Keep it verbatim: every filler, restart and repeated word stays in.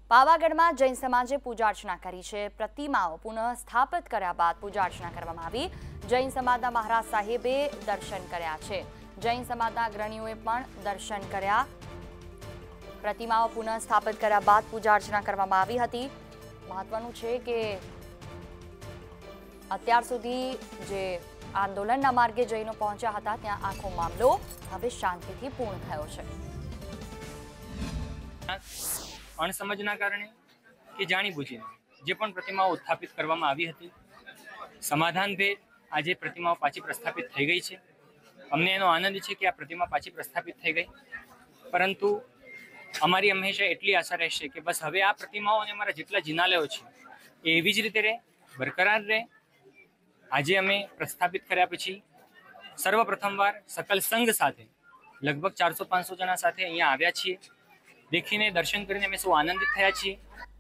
પાવાગઢમાં જૈન સમાજે પૂજા અર્ચના કરી છે। પ્રતિમાઓ પુનઃ સ્થાપિત કર્યા બાદ પૂજા અર્ચના કરવામાં આવી। જૈન સમાજના મહારાજ સાહેબે દર્શન કર્યા છે। જૈન સમાજના અગ્રણીઓએ પણ દર્શન કર્યા। પ્રતિમાઓ પુનઃ સ્થાપિત કર્યા બાદ પૂજા અર્ચના કરવામાં આવી હતી। મહત્વનું છે કે અત્યાર સુધી જે આંદોલનના માર્ગે જૈનો પહોંચ્યા હતા ત્યાં આખો મામલો હવે શાંતિથી પૂર્ણ થયો છે। અણસમજના કારણે કે જાણીબૂજીને જે પણ પ્રતિમાઓ ઉત્થાપિત કરવામાં આવી હતી, સમાધાનભેર આજે પ્રતિમાઓ પાછી પ્રસ્થાપિત થઈ ગઈ છે। અમને એનો આનંદ છે કે આ પ્રતિમા પાછી પ્રસ્થાપિત થઈ ગઈ, પરંતુ અમારી હંમેશા એટલી આશા રહેશે કે બસ હવે આ પ્રતિમાઓ અને અમારા જેટલા જિનાલયો છે એ એવી જ રીતે રહે, બરકરાર રહે। આજે અમે પ્રસ્થાપિત કર્યા પછી સર્વપ્રથમવાર સકલ સંઘ સાથે લગભગ ચારસો પાંચસો જણા સાથે અહીંયા આવ્યા છીએ। દેખીને દર્શન કરીને અમે સૌ આનંદિત થયા છીએ।